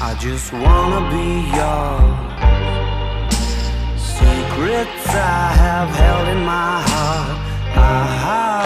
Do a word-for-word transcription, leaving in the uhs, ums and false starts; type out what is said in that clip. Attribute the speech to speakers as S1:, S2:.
S1: I just wanna be yours. Secrets I have held in